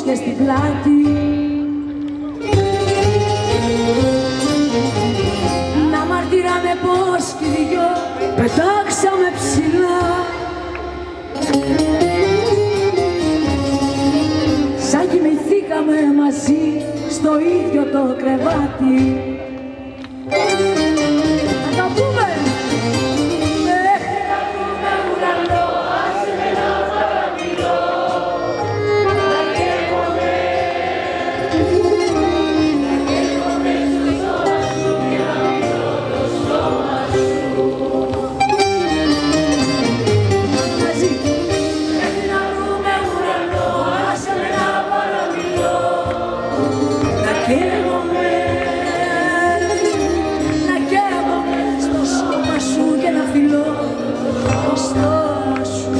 και στην πλάτη. Να μαρτυράμε πως κι οι δυο πετάξαμε ψηλά, σαν κοιμηθήκαμε μαζί στο ίδιο το κρεβάτι. Θα τα πούμε! Μέχρι να βρούμε ουρανό, άσε με να παραμιλώ, να καίγομαι στο σώμα σου και να μιλώ το σώμα σου. Μαζί! Μέχρι να βρούμε ουρανό, άσε με να παραμιλώ, να καίγομαι στο σώμα σου και να φιλώ το στόμα σου.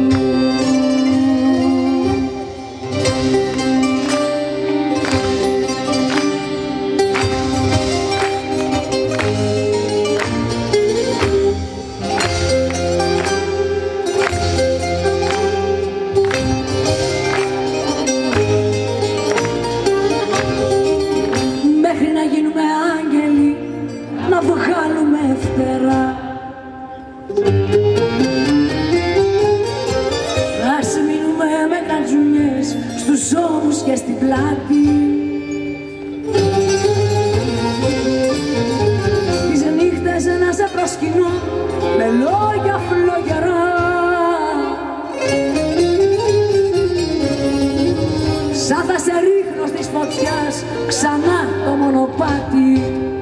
Μέχρι να γίνουμε άγγελοι, να βγάλουμε φτερά, ας μείνουμε με καντζουνιές στους ώμους και στην πλάτη. Τις νύχτες να σε προσκυνώ με λόγια φλογερά, σαν θα σε ρίχνω στις φωτιάς ξανά το μονοπάτι.